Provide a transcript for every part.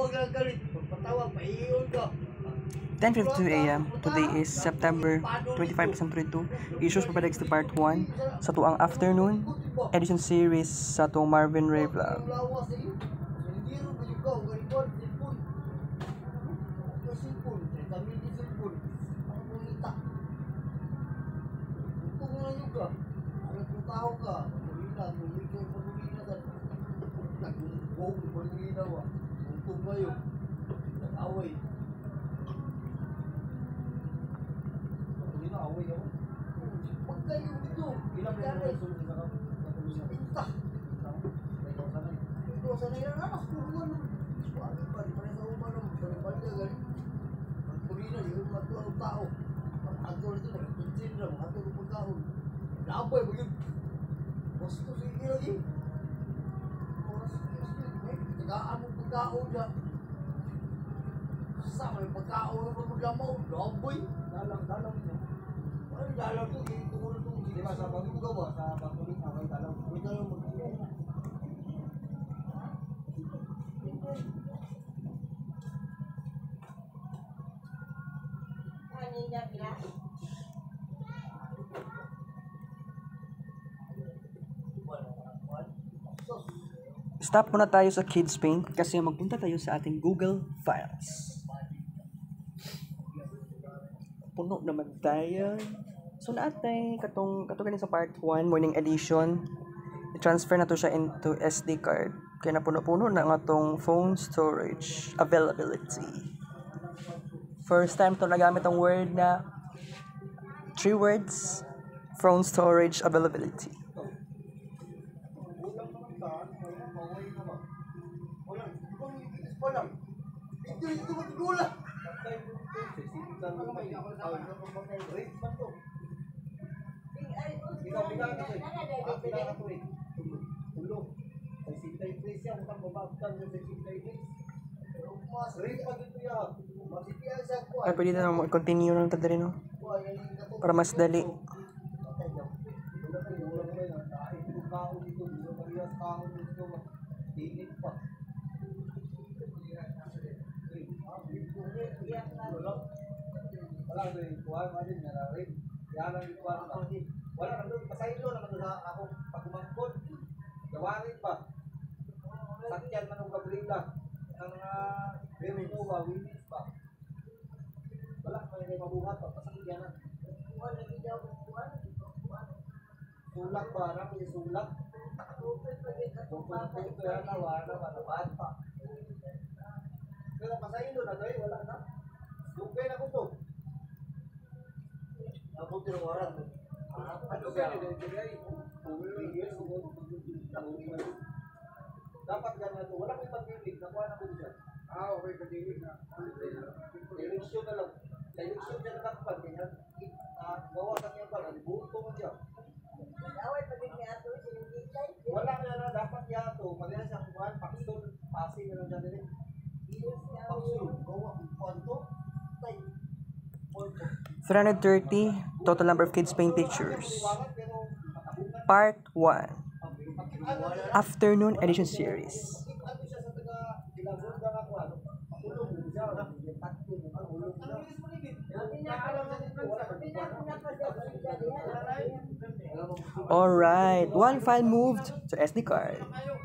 10:52 a.m. Today is September 25, 2022. Issues papadag's to part 1 sa tuang afternoon edition series sa tuang Marvin Rey vlog. Sama yung pagkaon ng maglamaw, daboy. Dalang niya. Ano dalang to? Tungkol ito. Di ba sa pagkugaw ba? Sa pagkulit na may dalang. May dalang magkugaw. Stop muna tayo sa Kids Paint kasi magpunta tayo sa ating Google Files. Puno naman tayo. So natin katong ganin sa part 1 morning edition. I-transfer na to siya into SD card. Kaya napuno-puno na nga tong phone storage availability. First time to nagamit ang word na 3 words, phone storage availability. Ay, pwede na naman continue ng tadari, no? Para mas dali. Wala na doon, pasaylo naman doon ako pagkumangkot. Gawarin pa. Sakyan man ang kabrila. Ang remo ba, winis pa. Wala pa yung mabuhat pa, pasakyan na. Sulak ba? Ano yung sulak? Kung ito yan, wala pa, nabahan pa. Pero pasaylo na doon, wala na. Lupay na ko to. Nabuti ng oras. Ano ba yan? Dapat gano'n ito. Walang ipag-ibig. Nakuha na ko dyan. Okay. Pag-ibig na. Eleksyon na lang. Sa eleksyon niya nakakpan. Kaya bawasan niya pala. Buto mo dyan. Wala na dapat niya ito. Pag-ibig sa kuhan, paksul. Pasi na lang dyan. Paksul. Gawa. Kwanto. 330 total number of kids paint pictures. Part 1 afternoon edition series. Alright, one file moved to SD card.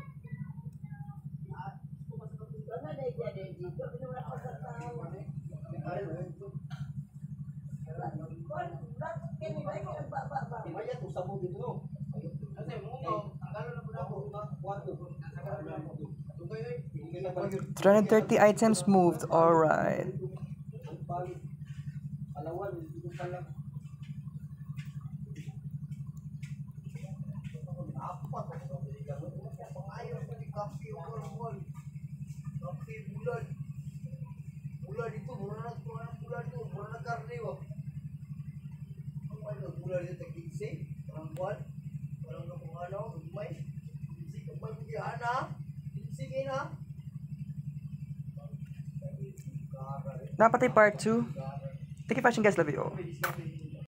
$330 items moved. All right. Napatay part 2. Thank you for watching guys. Love you all.